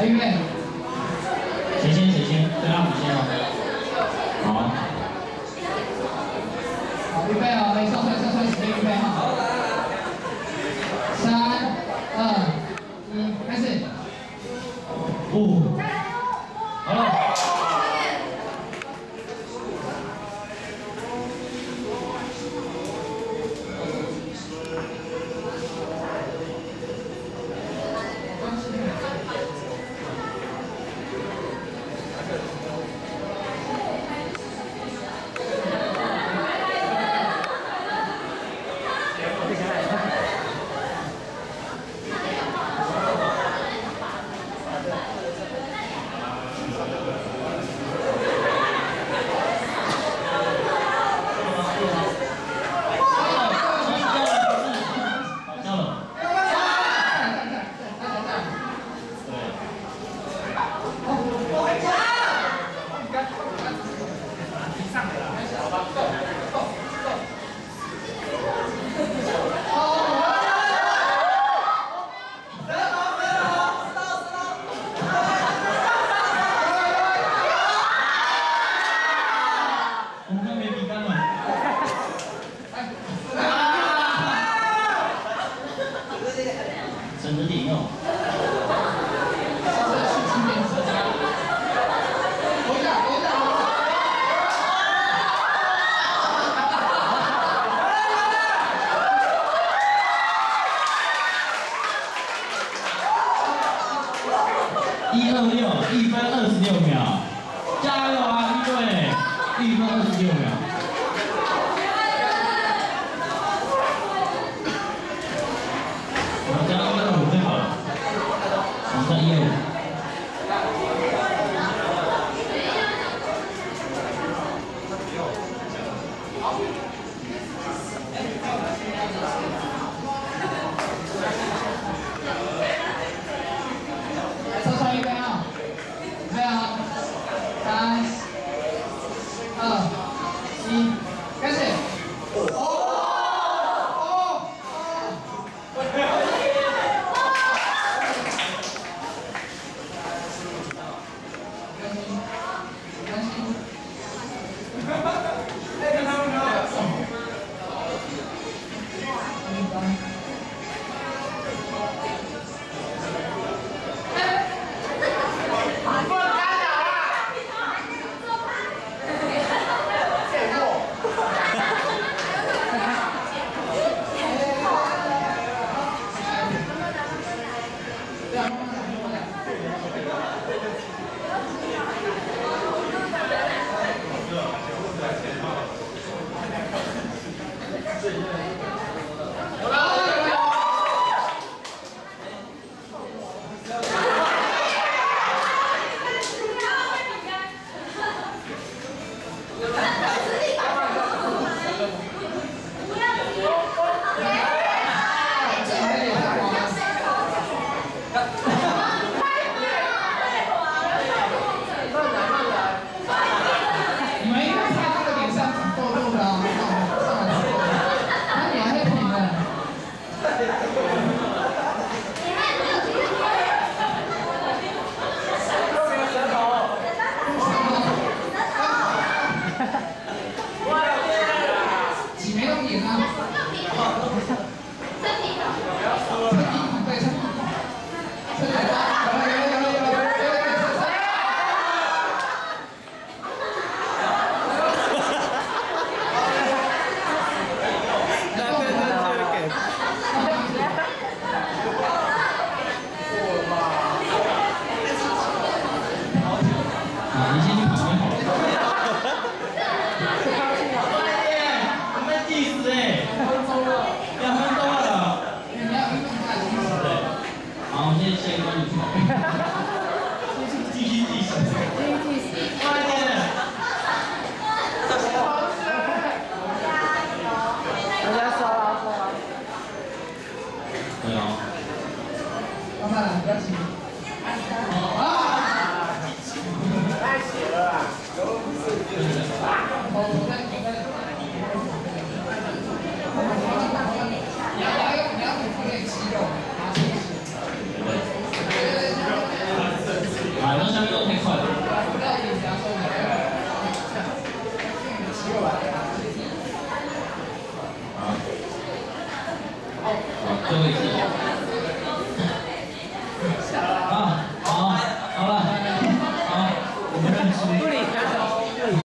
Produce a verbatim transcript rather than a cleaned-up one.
预备。 谁先谁先？对啊，你先哦。好。 好，预备哦，来，上菜上菜，时间预备好。三、二、一，开始。 五。好了。 省着点用。一二六，一分二十六秒，加油啊，一队！一分二十六秒。 加一二五最好了，我算一二五。 来，稍稍预备啊，预备啊，三、二、一，开始。哦。 你先去旁边好了。我们计时哎，两分钟了，两分钟了。你要运动快计时对。好，我们先先跟你去旁边。继续计时。继续计时。快点。大家收了收了。对哦。慢慢来，不要急。啊！ 太血了啦！有不是就是哦，我在我在。你要要用你要补充点肌肉，拿出去。对对对。 那下面都太快了。